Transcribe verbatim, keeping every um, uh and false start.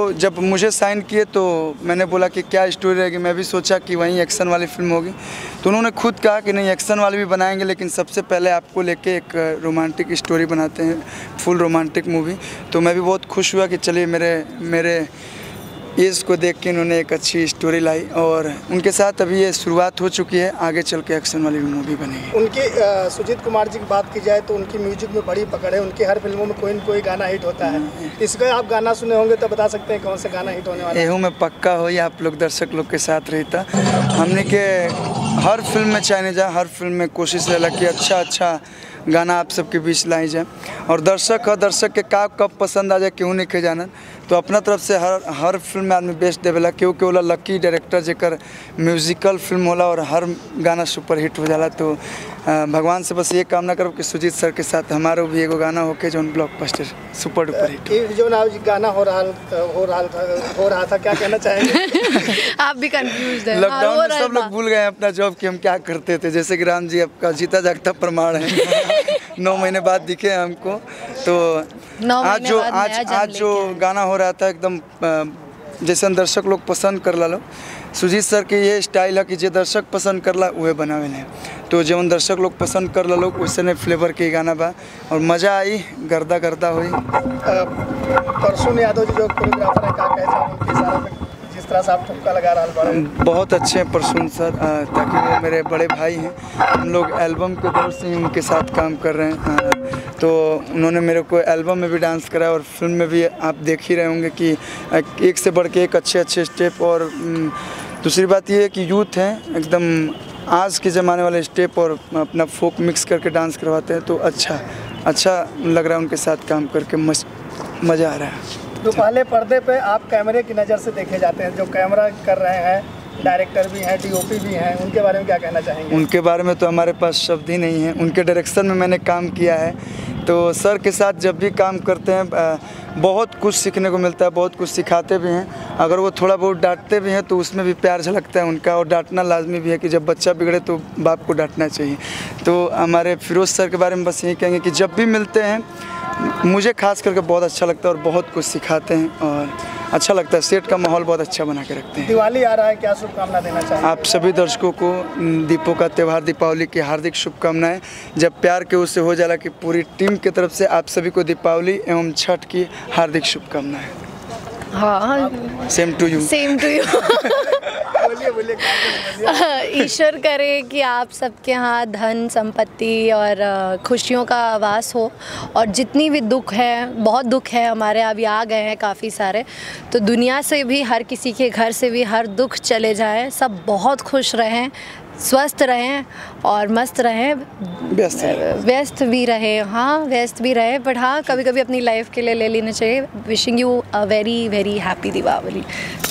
जब मुझे साइन किए तो मैंने बोला कि क्या स्टोरी रहेगी, मैं भी सोचा कि वहीं एक्शन वाली फिल्म होगी, तो उन्होंने खुद कहा कि नहीं एक्शन वाली भी बनाएंगे लेकिन सबसे पहले आपको लेके एक रोमांटिक स्टोरी बनाते हैं, फुल रोमांटिक मूवी। तो मैं भी बहुत खुश हुआ कि चलिए मेरे मेरे एज को देख के इन्होंने एक अच्छी स्टोरी लाई और उनके साथ अभी ये शुरुआत हो चुकी है, आगे चल के एक्शन वाली भी मूवी बनेगी। उनकी सुजीत कुमार जी की बात की जाए तो उनकी म्यूजिक में बड़ी पकड़ है, उनकी हर फिल्मों में कोई न कोई गाना हिट होता है। इसका आप गाना सुने होंगे तो बता सकते हैं कौन सा गाना हिट होने वाला है? एहू में पक्का हो या आप लोग दर्शक लोग के साथ रहता, हमने के हर फिल्म में चाहे जाए, हर फिल्म में कोशिश रहला कि अच्छा अच्छा गाना आप सबके बीच लाई जाए और दर्शक है, दर्शक के का कब पसंद आ जाए क्यों नहीं के जाना, तो अपना तरफ से हर हर फिल्म में आदमी बेस्ट देवेला। क्यों के होला लकी डायरेक्टर जेकर म्यूजिकल फिल्म होला और हर गाना सुपर हिट हो जाला। तो भगवान से बस ये कामना करो कि सुजीत सर के साथ हमारो भी एगो गाना होके जो ब्लॉकबस्टर सुपर डुपर हिट। ये जो ना गाना हो रहा हो रहा था हो रहा था क्या कहना चाहेंगे? आप भी कंफ्यूज हैं। लॉकडाउन में सब लोग भूल गए अपना जॉब कि हम क्या करते थे, जैसे कि राम जी आपका जीता जागता प्रमाण है। नौ महीने बाद दिखे हमको, तो आज जो आज आज जो गाना हो रहा था एकदम जैसे दर्शक लोग पसंद कर ला लो, सुजीत सर के ये स्टाइल है कि जो दर्शक पसंद करला वह बनावे नहीं, तो जब दर्शक लोग पसंद कर ला लोग वैसे फ्लेवर के गाना बा और मज़ा आई, गर्दा गर्दा हुई। परसुन यादव जी जो कोरियोग्राफर है क्या कहते हैं उनके सारा जिस तरह से आप ठुमका लगा रहा है? बहुत अच्छे हैं परसुन सर, ताकि वो मेरे बड़े भाई हैं, हम लोग एल्बम के दौर से ही उनके साथ काम कर रहे हैं, तो उन्होंने मेरे को एल्बम में भी डांस कराया और फिल्म में भी आप देख ही रहे होंगे कि एक से बढ़ के एक अच्छे अच्छे स्टेप। और दूसरी बात ये है कि यूथ हैं एकदम आज के ज़माने वाले स्टेप और अपना फोक मिक्स करके डांस करवाते हैं, तो अच्छा अच्छा लग रहा है उनके साथ काम करके, मज़ा आ रहा है। तो पहले पर्दे पे आप कैमरे की नज़र से देखे जाते हैं, जो कैमरा कर रहे हैं डायरेक्टर भी हैं, डीओपी भी हैं, उनके बारे में क्या कहना चाहेंगे? उनके बारे में तो हमारे पास शब्द ही नहीं है, उनके डायरेक्शन में मैंने काम किया है, तो सर के साथ जब भी काम करते हैं बहुत कुछ सीखने को मिलता है, बहुत कुछ सिखाते भी हैं। अगर वो थोड़ा बहुत डांटते भी हैं तो उसमें भी प्यार झलकता है उनका, और डांटना लाजमी भी है कि जब बच्चा बिगड़े तो बाप को डांटना चाहिए। तो हमारे फिरोज सर के बारे में बस यही कहेंगे कि जब भी मिलते हैं मुझे खास करके बहुत अच्छा लगता है और बहुत कुछ सिखाते हैं और अच्छा लगता है, सेट का माहौल बहुत अच्छा बना के रखते हैं। दिवाली आ रहा है, क्या शुभकामना देना चाहिए? आप सभी दर्शकों को दीपों का त्यौहार दीपावली की हार्दिक शुभकामनाएं। जब प्यार के उससे हो जाला कि पूरी टीम की तरफ से आप सभी को दीपावली एवं छठ की हार्दिक शुभकामनाएं। हाँ, same to you. Same to you. बोलिए बोलिए। ईश्वर करे कि आप सबके यहाँ धन संपत्ति और खुशियों का आवास हो, और जितनी भी दुख है, बहुत दुख है हमारे अभी आ गए हैं काफ़ी सारे, तो दुनिया से भी हर किसी के घर से भी हर दुख चले जाए, सब बहुत खुश रहें, स्वस्थ रहें और मस्त रहें, व्यस्त व्यस्त भी रहे। हाँ व्यस्त भी रहे, बट हाँ कभी कभी अपनी लाइफ के लिए ले लेना चाहिए। Wishing you a very very happy Deepawali.